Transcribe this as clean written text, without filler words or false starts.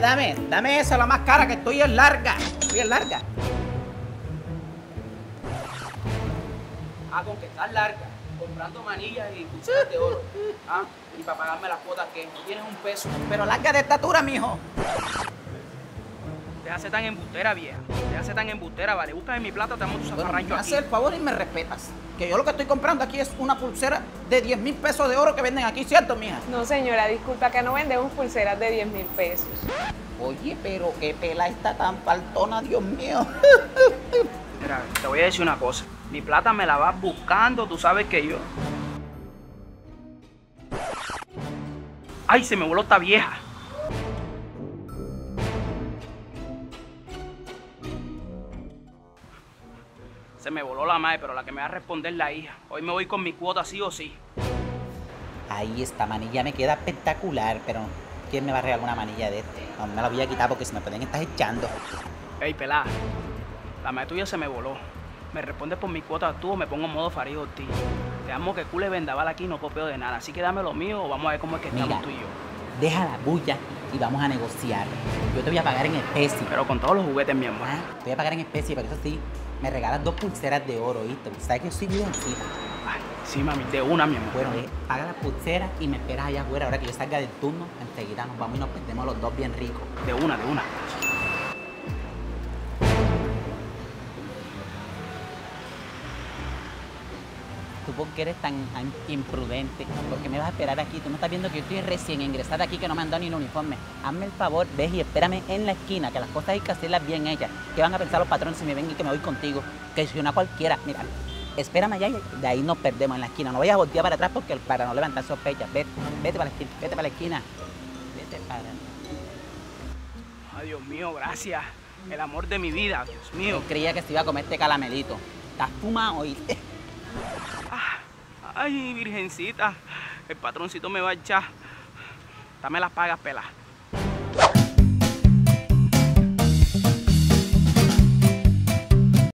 dame esa, la más cara, que estoy en larga. Estoy en larga. Ah, con que estás larga, comprando manillas y pulseras de oro. Ah, y para pagarme las cuotas, ¿qué? No tienes un peso. Pero larga de estatura, mijo. Déjase tan embustera, vieja. Déjase tan embustera, vale. Búscame mi plata, te damos tu Bueno, zafarrancho me aquí. haces el favor y me respetas. Que yo lo que estoy comprando aquí es una pulsera de 10,000 pesos de oro que venden aquí, ¿cierto, mija? No, señora, disculpa, que no vendemos pulseras de 10,000 pesos. Oye, pero qué pela está tan faltona, Dios mío. Mira, te voy a decir una cosa. Mi plata me la vas buscando, tú sabes que yo. ¡Ay, se me voló esta vieja! Se me voló la madre, pero la que me va a responder es la hija. Hoy me voy con mi cuota sí o sí. Ahí esta manilla me queda espectacular, pero ¿quién me va a regalar una manilla de este? No me la voy a quitar porque se me pueden estar echando. Ey, pelá, la madre tuya se me voló. Me respondes por mi cuota tú o me pongo en modo Farid Ortiz. Te amo que cule vendaval aquí, no copio de nada. Así que dame lo mío o vamos a ver cómo es que estamos Mira, tú y yo. deja la bulla y vamos a negociar. Yo te voy a pagar en especie. Pero con todos los juguetes, mi amor. Ah, te voy a pagar en especie, pero eso sí, me regalas 2 pulseras de oro, ¿viste? ¿Sabes que yo soy biencita? Ay, sí, mami, de una, mi amor. Bueno, paga las pulseras y me esperas allá afuera. Ahora que yo salga del turno, enseguida nos vamos y nos perdemos los dos bien ricos. De una, de una. ¿Tú por qué eres tan imprudente? ¿Por qué me vas a esperar aquí? Tú no estás viendo que yo estoy recién ingresada aquí, que no me han dado ni un uniforme. Hazme el favor, ves y espérame en la esquina, que las cosas hay que hacerlas bien hechas. ¿Qué van a pensar los patrones si me ven y que me voy contigo? Que soy una cualquiera. Mira, espérame allá y de ahí nos perdemos en la esquina. No vayas a voltear para atrás porque para no levantar sospechas. Vete para la esquina, vete para la esquina. Vete para... Ay, Dios mío, gracias. El amor de mi vida, Dios mío. Yo creía que se iba a comer este calamelito. Estás fumado, ¿oíste? Ay, virgencita, el patroncito me va a echar. Dame las pagas, pela.